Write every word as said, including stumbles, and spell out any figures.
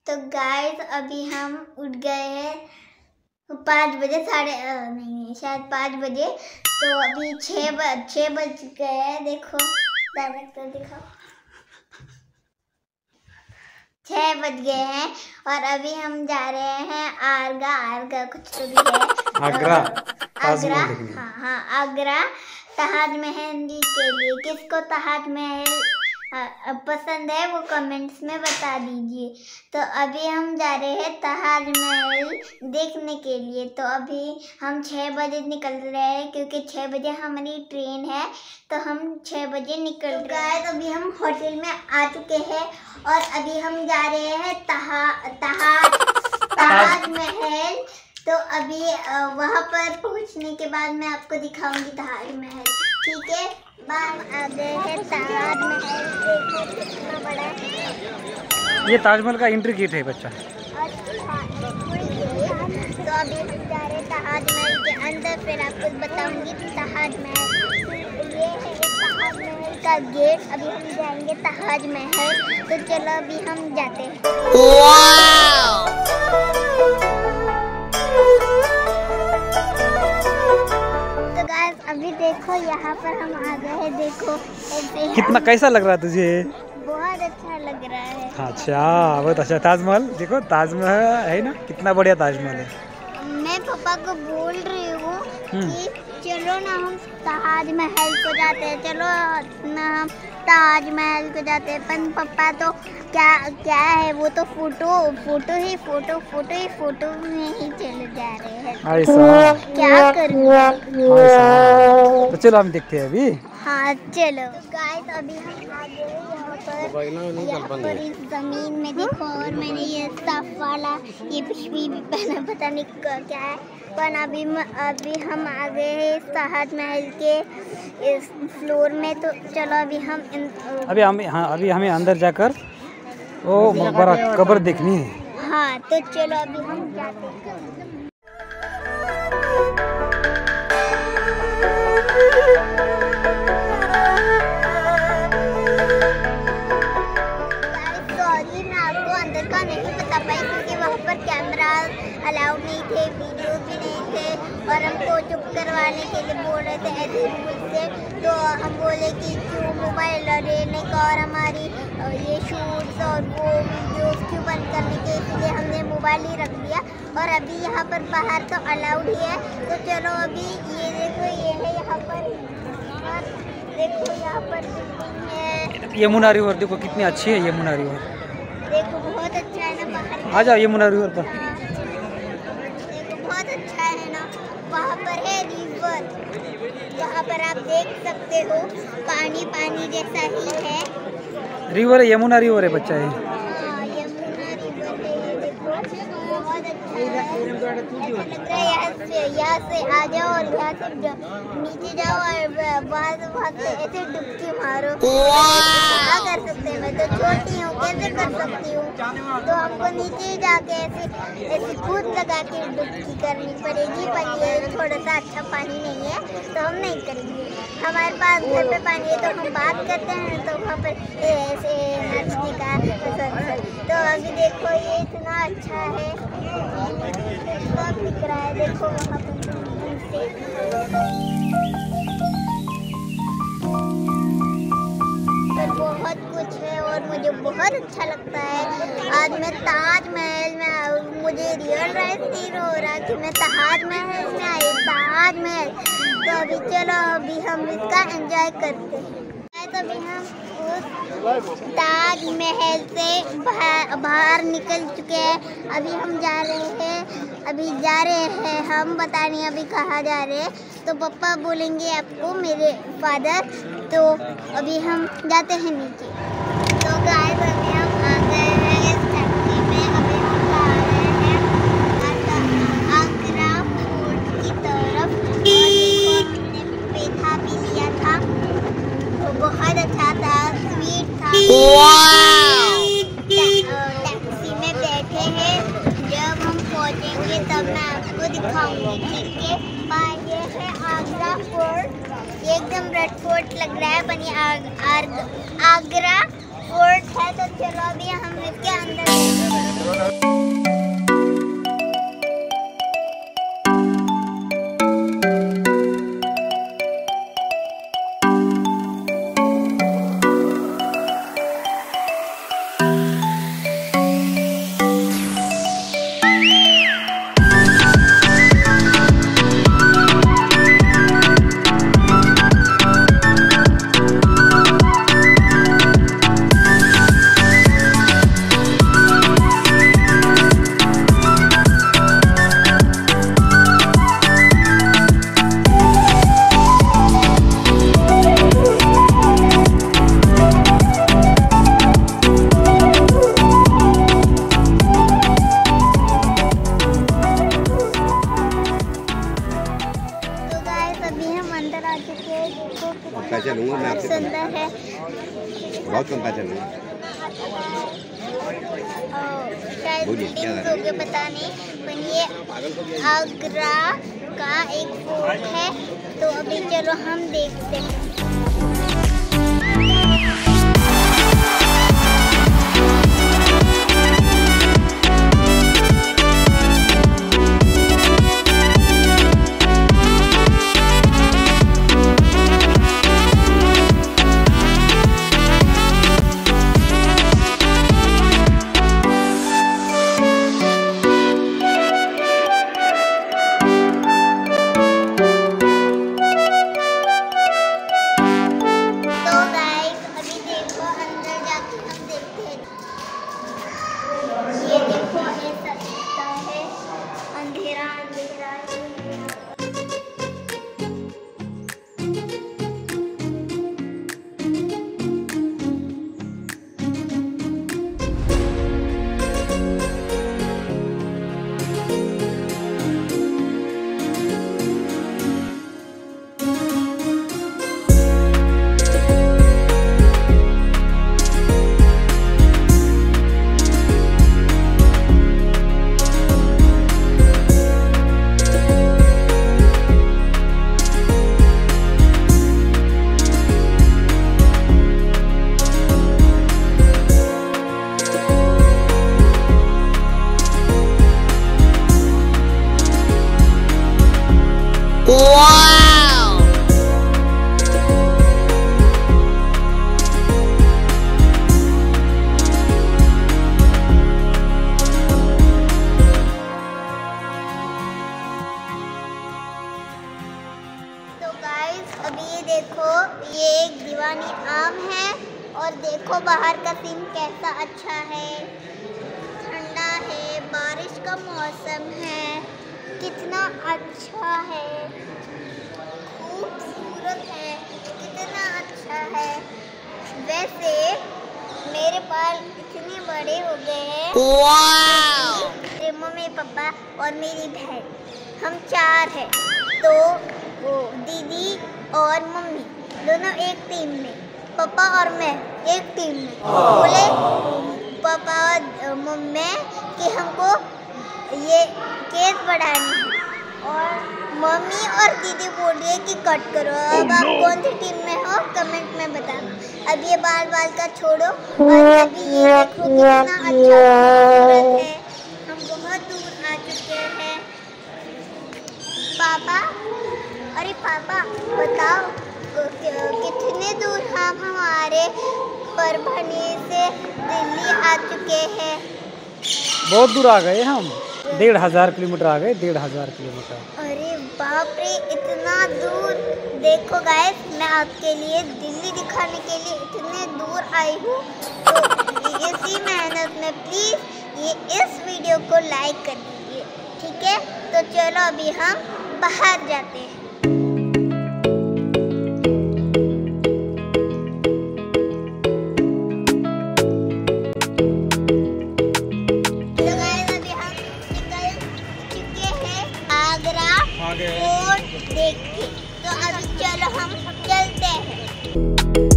तो गाइस अभी हम उठ गए हैं पाँच बजे साढ़े नहीं शायद पाँच बजे। तो अभी छः बज छः बज गए हैं। देखो डायरेक्टर दिखाओ, छः बज गए हैं और अभी हम जा रहे हैं आगरा आगरा कुछ तो भी है आगरा आगरा हाँ हाँ आगरा ताजमहल के लिए। किसको ताजमहल पसंद है वो कमेंट्स में बता दीजिए। तो अभी हम जा रहे हैं ताजमहल देखने के लिए। तो अभी हम छः बजे निकल रहे हैं क्योंकि छः बजे हमारी ट्रेन है। तो हम छः बजे निकल रहे हैं। तो अभी हम होटल में आ चुके हैं और अभी हम जा रहे हैं तहा तहा ताजमहल। तो अभी वहाँ पर पहुँचने के बाद मैं आपको दिखाऊंगी ताजमहल, ठीक है। बाहर आ गए हैं ताजमहल, देखो कितना बड़ा है। ये ताजमहल का एंट्री गेट है बच्चा। तो अभी हम जा रहे हैं ताजमहल के अंदर, फिर आपको बताऊंगी ताजमहल। ये है ताजमहल का गेट। अभी हम जाएंगे ताजमहल। तो चलो अभी हम जाते हैं। अभी देखो यहाँ पर हम आ गए हैं। देखो कितना कैसा लग रहा है तुझे? बहुत अच्छा लग रहा है। अच्छा बहुत अच्छा। ताजमहल देखो, ताजमहल है ना, कितना बढ़िया ताजमहल है। मैं पापा को बोल रही हूँ कि चलो ना हम ताजमहल को जाते हैं, चलो ना हम ताजमहल को जाते हैं। पर पापा तो क्या क्या है वो तो फोटो फोटो ही फोटो फोटो ही फोटो में ही चले जा रहे हैं। ऐसा क्या करूँ? तो चलो हम देखते हैं अभी। हाँ चलो गाइस अभी हम आ गए यहाँ पर। यहाँ पर इस जमीन में देखो, और मैंने ये साफ वाला ये पिशवी भी पहना, पता नहीं क्या है। पर अभी अभी हम आ गए हैं ताजमहल के इस फ्लोर में। तो चलो अभी हम इन, अभी हम हाँ अभी हमें अंदर जाकर ओ मकबरा कब्र देखनी है। हाँ तो चलो अभी हम जाते हैं। का नहीं बता पाई क्योंकि वहाँ पर कैमरा अलाउड नहीं थे, वीडियो भी नहीं थे और हमको चुप करवाने के लिए बोल रहे थे ऐसे रूल से। तो हम बोले कि क्यों मोबाइल लेने का और हमारी ये शूट्स और वो वीडियोस क्यों बंद करने के, इसलिए हमने मोबाइल ही रख दिया। और अभी यहाँ पर बाहर तो अलाउड ही है। तो चलो अभी ये देखो, ये है यहाँ पर, देखो यहाँ पर है यमुना रिवर। देखो कितनी अच्छी है यमुना रिवर, देखो बहुत अच्छा है ना बाहर। आ जाओ यमुना रिवर पर। देखो बहुत अच्छा है ना, वहाँ पर है रिवर, वहाँ पर आप देख सकते हो पानी पानी जैसा ही है। रिवर है, यमुना रिवर है बच्चा है। हाँ यमुना रिवर है, ये देखो बहुत अच्छा है। ऐसा लग रहा है यहाँ से यहाँ से आ जाओ और यहाँ से नीचे जाओ और वहाँ से वहाँ से ऐसे डुबकी मारो। क्या कर सकते हैं, मैं तो छोटी हूँ कैसे कर सकती हूँ। तो हमको नीचे जाके ऐसे ऐसे कूद लगा के डुबकी करनी पड़ेगी। पर ये थोड़ा सा अच्छा पानी नहीं है तो हम नहीं करेंगे। हमारे पास घर पे पानी है तो हम बात करते हैं, तो वहाँ पर ऐसे नचने का। तो अभी देखो ये इतना अच्छा है, सब दिख रहा है। देखो वहाँ पर बहुत कुछ है और मुझे बहुत अच्छा लगता है। आज मैं ताजमहल में, मुझे रियल लाइफ फील हो रहा कि मैं ताजमहल में आई, ताजमहल। तो अभी चलो अभी हम इसका एंजॉय करते हैं। तभी हम उस ताजमहल से बाहर निकल चुके हैं। अभी हम जा रहे हैं, अभी जा रहे हैं हम, पता नहीं अभी कहाँ जा रहे हैं। तो पापा बोलेंगे आपको, मेरे फादर। तो अभी हम जाते हैं नीचे। तो गाइस अभी हम आ गए हैं इस टैक्सी में। अभी हम जा रहे हैं आगरा फोर्ट की तरफ। और देखो हमने पेठा भी लिया था, तो बहुत अच्छा था, स्वीट था। टैक्सी में बैठे हैं, जब हम पहुंचेंगे तब मैं आपको दिखाऊंगी, ठीक है। बाय। ये है आगरा फोर्ट, ये एकदम रेड फोर्ट लग रहा है, पर ये आग, आग, आगरा फोर्ट है। तो चलो अभी हम इसके अंदर बहुत कम पैसे में शायद बिल्डिंग तो के पता नहीं, पर ये आगरा का एक फोर्ट है। तो अभी चलो हम देखते हैं। अभी ये देखो, ये एक दीवानी आम है और देखो बाहर का सीन कैसा अच्छा है, ठंडा है, बारिश का मौसम है, कितना अच्छा है, खूबसूरत है, कितना अच्छा है। वैसे मेरे बाल इतने बड़े हो गए हैं। वाव! मेरे मम्मी पापा और मेरी बहन, हम चार हैं। तो वो दीदी और मम्मी दोनों एक टीम में, पापा और मैं एक टीम में। बोले पापा और मम्मी कि हमको ये केस बढ़ानी है, और मम्मी और दीदी बोल रही है कि कट करो। अब आप कौन सी टीम में हो कमेंट में बताना। अब ये बाल बाल का छोड़ो और अभी ये देखो कितना अच्छा खूबसूरत है। हम बहुत दूर आ चुके हैं। पापा, अरे पापा बताओ कितने दूर हम हमारे परभनी से दिल्ली आ चुके हैं। बहुत दूर आ गए हम, डेढ़ हजार किलोमीटर आ गए, डेढ़ हजार किलोमीटर। अरे बाप रे, इतना दूर। देखो गाइस, मैं आपके लिए दिल्ली दिखाने के लिए इतने दूर आई हूँ। तो इसी मेहनत में प्लीज़ ये इस वीडियो को लाइक कर दीजिए, ठीक है। तो चलो अभी हम बाहर जाते हैं। फोर्ट देख के, तो अभी चलो हम चलते हैं।